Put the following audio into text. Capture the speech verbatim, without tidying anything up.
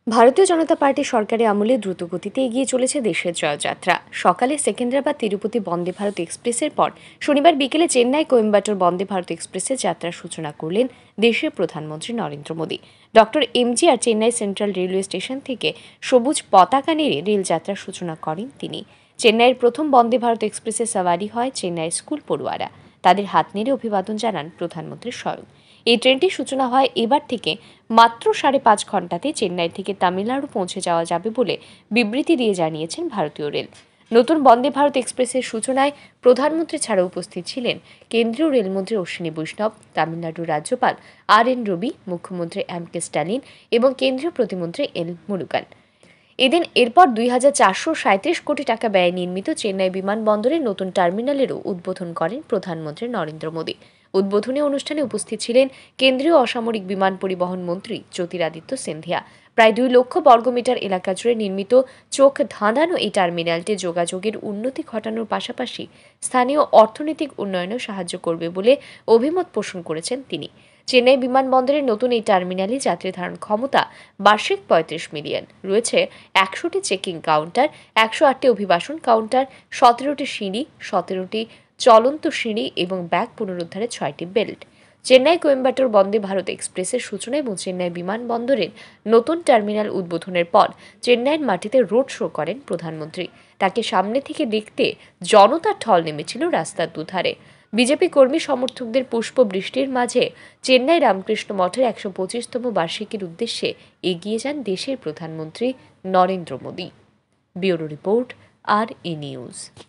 ভারতীয় জনতা পার্টি সরকারের আমলে দ্রুতগতিতে এগিয়ে চলেছে দেশের জয়যাত্রা। সকালে সেকেন্দ্রাবাদ তিরুপতি বন্দে ভারত এক্সপ্রেসের পর শনিবার বিকেলে চেন্নাই কোয়েম্বাটোর বন্দে ভারত এক্সপ্রেসের যাত্রার সূচনা করলেন দেশের প্রধানমন্ত্রী Narendra Modi. Doctor MGR Chennai central railway station থেকে সবুজ পতাকা নেড়ে রেলযাত্রার সূচনা করেন তিনি। চেন্নাইয়ের প্রথম বন্দে ভারত এক্সপ্রেসে সাওয়ারি হয় চেন্নাইয়ের স্কুল পড়ুয়ারা। তাদের হাত নেড়ে অভিবাদন জানান প্রধানমন্ত্রী স্বয়ং। এই ট্রেনটির সূচনা হয় এবার থেকে মাত্র সাড়ে পাঁচ ঘন্টাতে চেন্নাই থেকে তামিলনাড়ু পৌঁছে যাওয়া যাবে বলে বিবৃতি দিয়ে জানিয়েছেন ভারতীয় রেল। নতুন বন্দে ভারত এক্সপ্রেসের সূচনায় প্রধানমন্ত্রী ছাড়া উপস্থিত ছিলেন কেন্দ্রীয় রেলমন্ত্রী অশ্বিনী বৈষ্ণব, তামিলনাড়ুর রাজ্যপাল আর এন রবি, মুখ্যমন্ত্রী এম কে স্ট্যালিন এবং কেন্দ্রীয় প্রতিমন্ত্রী এল মুরুগান। এদিন এরপর দুই হাজার চারশো সাঁত্রিশ কোটি টাকা ব্যয়ে নির্মিত চেন্নাই বিমানবন্দরের নতুন টার্মিনালেরও উদ্বোধন করেন প্রধানমন্ত্রী নরেন্দ্র মোদী। উদ্বোধনী অনুষ্ঠানে উপস্থিত ছিলেন কেন্দ্রীয় অসামরিক বিমান পরিবহন মন্ত্রী জ্যোতিরাদিত্য সিন্ধিয়া। প্রায় দুই লক্ষ বর্গমিটার এলাকা জুড়ে নির্মিত চোখ ধাঁধানো এই টার্মিনালটি যোগাযোগের উন্নতি ঘটানোর পাশাপাশি স্থানীয় অর্থনৈতিক উন্নয়নেও সাহায্য করবে বলে অভিমত পোষণ করেছেন তিনি। চেন্নাই বিমানবন্দরের নতুন এই টার্মিনালে যাত্রী ধারণ ক্ষমতা বার্ষিক পঁয়ত্রিশ মিলিয়ন। রয়েছে একশোটি চেকিং কাউন্টার, একশো আটটি অভিবাসন কাউন্টার, সতেরোটি সিঁড়ি, সতেরোটি চলন্ত সিঁড়ি এবং ব্যাগ পুনরুদ্ধারের ছয়টি বেল্ট। চেন্নাই কোয়েম্বাটোর বন্দে ভারত এক্সপ্রেসের সূচনা এবং চেন্নাই বিমানবন্দরের নতুন টার্মিনাল উদ্বোধনের পর চেন্নাইয়ের মাটিতে রোড শো করেন প্রধানমন্ত্রী। তাকে সামনে থেকে দেখতে জনতার ঢল নেমেছিল রাস্তার দুধারে। বিজেপি কর্মী সমর্থকদের পুষ্প বৃষ্টির মাঝে চেন্নাই রামকৃষ্ণ মঠের একশো পঁচিশতম বার্ষিকীর উদ্দেশ্যে এগিয়ে যান দেশের প্রধানমন্ত্রী Narendra Modi. Bureau report, R E news.